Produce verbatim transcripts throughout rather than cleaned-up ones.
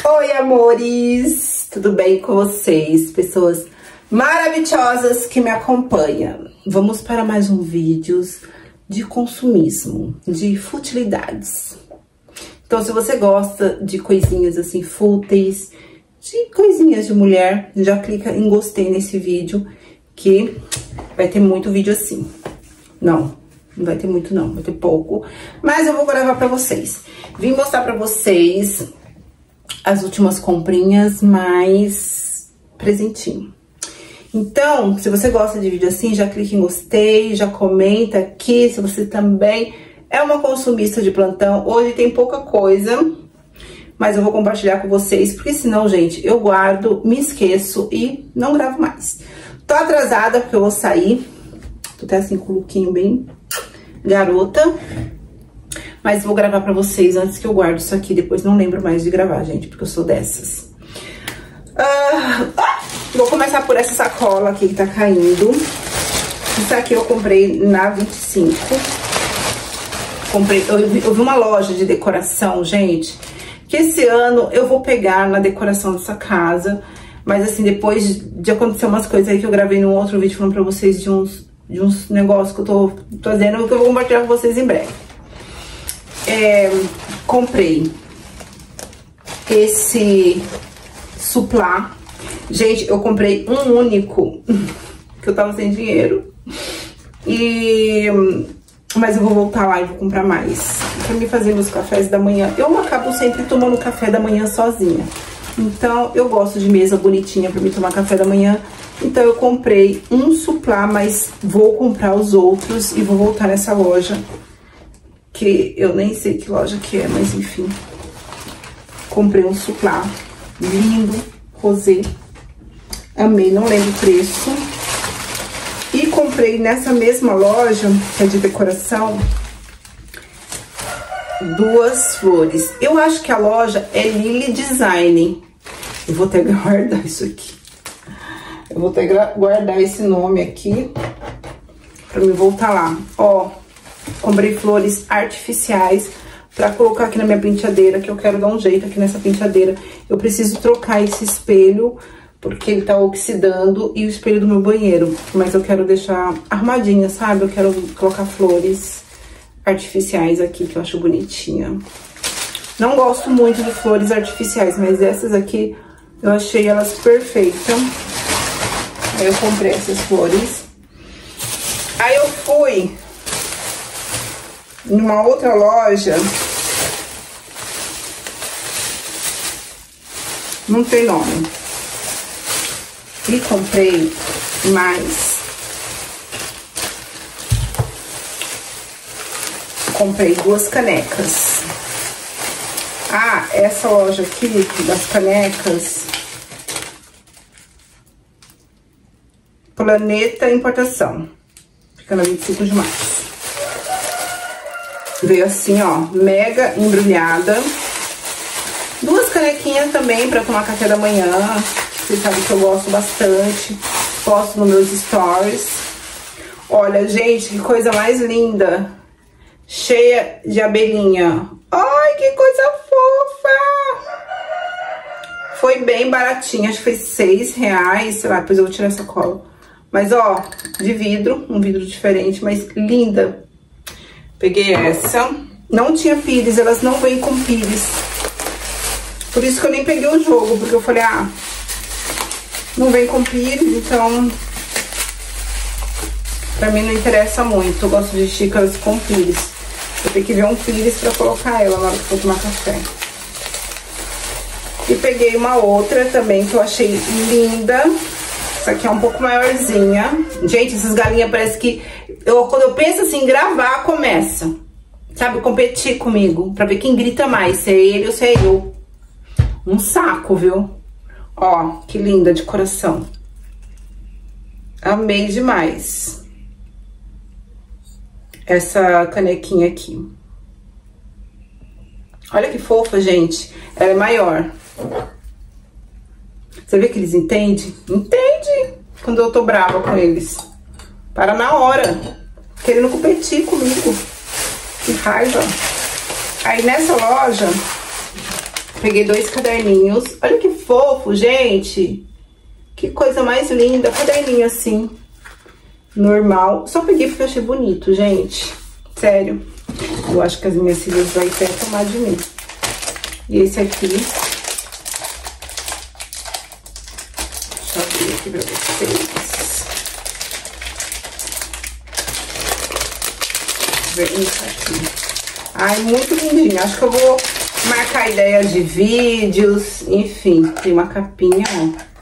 Oi, amores! Tudo bem com vocês? Pessoas maravilhosas que me acompanham. Vamos para mais um vídeo de consumismo, de futilidades. Então, se você gosta de coisinhas assim fúteis, de coisinhas de mulher, já clica em gostei nesse vídeo, que vai ter muito vídeo assim. Não, não vai ter muito não, vai ter pouco, mas eu vou gravar pra vocês. Vim mostrar pra vocês as últimas comprinhas, mais presentinho. Então, se você gosta de vídeo assim, já clica em gostei, já comenta aqui se você também é uma consumista de plantão. Hoje tem pouca coisa, mas eu vou compartilhar com vocês, porque senão, gente, eu guardo, me esqueço e não gravo mais. Tô atrasada porque eu vou sair, tô até assim com o lookinho bem garota. Mas vou gravar pra vocês antes que eu guarde isso aqui. Depois não lembro mais de gravar, gente, porque eu sou dessas. Ah, ah, vou começar por essa sacola aqui que tá caindo. Isso aqui eu comprei na vinte e cinco. Comprei, eu, eu vi uma loja de decoração, gente, que esse ano eu vou pegar na decoração dessa casa. Mas assim, depois de acontecer umas coisas aí que eu gravei num outro vídeo falando pra vocês de uns, de uns negócios que eu tô fazendo, que eu vou compartilhar com vocês em breve. É, comprei esse suplá. Gente, eu comprei um único, que eu tava sem dinheiro. E... Mas eu vou voltar lá e vou comprar mais, pra me fazer meus cafés da manhã. Eu acabo sempre tomando café da manhã sozinha. Então, eu gosto de mesa bonitinha pra me tomar café da manhã. Então, eu comprei um suplá, mas vou comprar os outros e vou voltar nessa loja, que eu nem sei que loja que é, mas enfim. Comprei um suplá lindo, rosé. Amei, não lembro o preço. E comprei nessa mesma loja, que é de decoração, duas flores. Eu acho que a loja é Lily Design. Eu vou até guardar isso aqui. Eu vou até guardar esse nome aqui pra me voltar lá. Ó, comprei flores artificiais pra colocar aqui na minha penteadeira, que eu quero dar um jeito aqui nessa penteadeira. Eu preciso trocar esse espelho, porque ele tá oxidando, e o espelho do meu banheiro. Mas eu quero deixar arrumadinha, sabe? Eu quero colocar flores artificiais aqui, que eu acho bonitinha. Não gosto muito de flores artificiais, mas essas aqui eu achei elas perfeitas. Aí eu comprei essas flores. Aí eu fui numa outra loja, não tem nome, e comprei mais. Comprei duas canecas. Ah, essa loja aqui das canecas, Planeta Importação, fica na vinte e cinco de março. Veio assim, ó, mega embrulhada. Duas canequinhas também pra tomar café da manhã. Vocês sabem que eu gosto bastante. Posto nos meus stories. Olha, gente, que coisa mais linda. Cheia de abelhinha. Ai, que coisa fofa. Foi bem baratinha, acho que foi seis reais. Sei lá, depois eu vou tirar essa cola. Mas, ó, de vidro, um vidro diferente, mas linda. Peguei essa. Não tinha pires, elas não vêm com pires. Por isso que eu nem peguei o jogo, porque eu falei, ah, não vem com pires, então pra mim não interessa muito. Eu gosto de xícaras com pires. Eu tenho que ver um pires pra colocar ela na hora que for tomar café. E peguei uma outra também que eu achei linda. Essa aqui é um pouco maiorzinha. Gente, essas galinhas parece que... Eu, quando eu penso assim em gravar, começa, sabe, competir comigo, pra ver quem grita mais, se é ele ou se é eu. Um saco, viu? Ó, que linda de coração. Amei demais essa canequinha aqui. Olha que fofa, gente. Ela é maior. Você vê que eles entendem? Entende quando eu tô brava com eles. Para na hora. Querendo competir comigo. Que raiva. Aí nessa loja peguei dois caderninhos. Olha que fofo, gente. Que coisa mais linda. Caderninho assim, normal. Só peguei porque eu achei bonito, gente. Sério. Eu acho que as minhas filhas vão até tomar de mim. E esse aqui. Deixa eu abrir aqui pra vocês. Vem isso aqui. Ai, muito lindinho. Acho que eu vou marcar ideia de vídeos. Enfim, tem uma capinha, ó.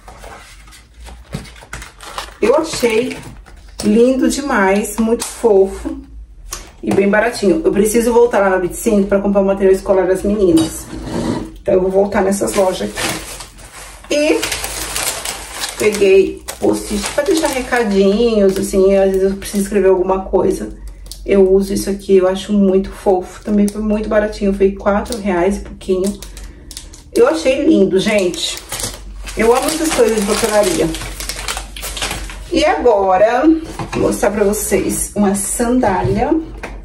Eu achei lindo demais, muito fofo e bem baratinho. Eu preciso voltar lá na vinte e cinco para comprar o material escolar das meninas. Então, eu vou voltar nessas lojas aqui. E peguei post-it para deixar recadinhos, assim, às vezes eu preciso escrever alguma coisa. Eu uso isso aqui, eu acho muito fofo. Também foi muito baratinho, foi quatro reais e pouquinho. Eu achei lindo, gente. Eu amo essas coisas de papelaria. E agora, vou mostrar pra vocês uma sandália.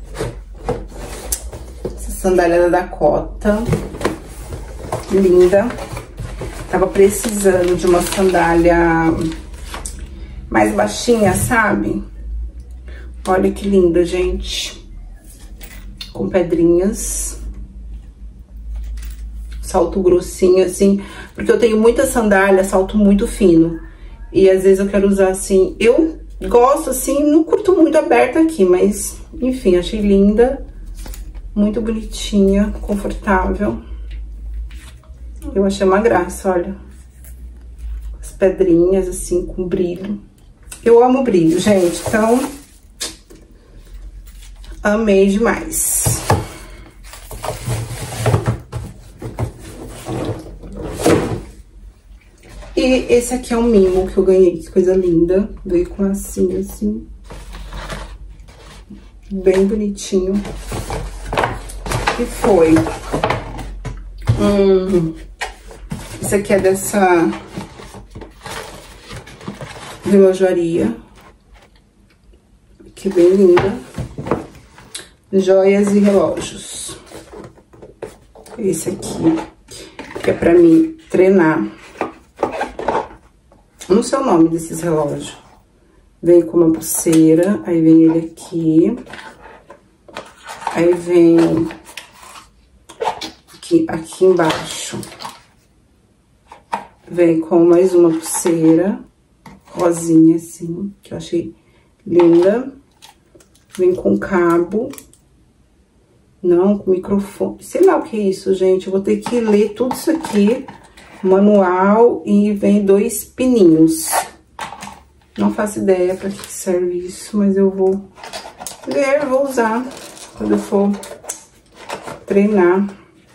Essa sandália da Dakota. Linda. Tava precisando de uma sandália mais baixinha, sabe? Olha que linda, gente. Com pedrinhas. Salto grossinho, assim. Porque eu tenho muita sandália, salto muito fino. E às vezes eu quero usar assim, eu gosto assim, não curto muito aberta aqui, mas enfim, achei linda, muito bonitinha, confortável. Eu achei uma graça, olha. As pedrinhas assim, com brilho. Eu amo brilho, gente, então amei demais. E esse aqui é um mimo que eu ganhei, que coisa linda. Veio com lacinho assim. Bem bonitinho. E foi. Hum, esse aqui é dessa relojoaria. Que bem linda. Joias e relógios. Esse aqui, que é pra mim treinar. Não sei o nome desses relógios. Vem com uma pulseira, aí vem ele aqui. Aí vem aqui, aqui embaixo. Vem com mais uma pulseira, rosinha assim, que eu achei linda. Vem com cabo. Não, com microfone. Sei lá o que é isso, gente. Eu vou ter que ler tudo isso aqui. Manual, e vem dois pininhos. Não faço ideia pra que serve isso, mas eu vou ler, vou usar quando eu for treinar.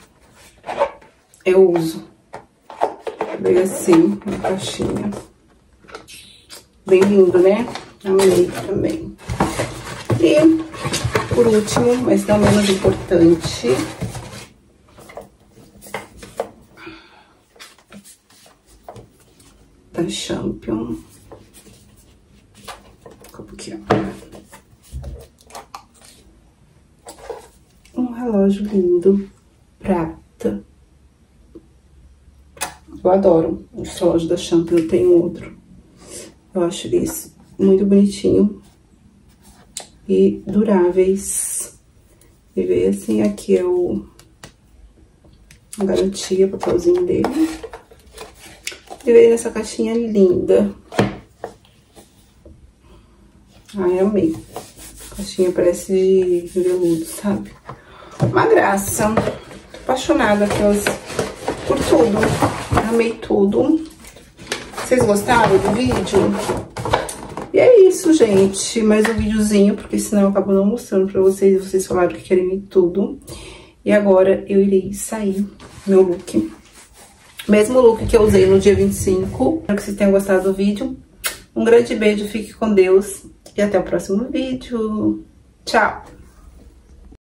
Eu uso. Veio assim, uma caixinha. Bem lindo, né? Amei também. E, por último, mas não menos importante, da Champion. Aqui, ó. Um relógio lindo, prata. Eu adoro o relógio da Champion, eu tenho outro. Eu acho eles muito bonitinho e duráveis. E veio assim, aqui é o a garantia, papelzinho dele. E veio nessa caixinha linda. Ai, amei. A caixinha parece de veludo, sabe? Uma graça. Tô apaixonada pelas, por tudo. Amei tudo. Vocês gostaram do vídeo? E é isso, gente. Mais um videozinho, porque senão eu acabo não mostrando pra vocês. Vocês falaram que querem ver tudo. E agora eu irei sair meu look. Mesmo look que eu usei no dia vinte e cinco. Espero que vocês tenham gostado do vídeo. Um grande beijo, fique com Deus. E até o próximo vídeo. Tchau!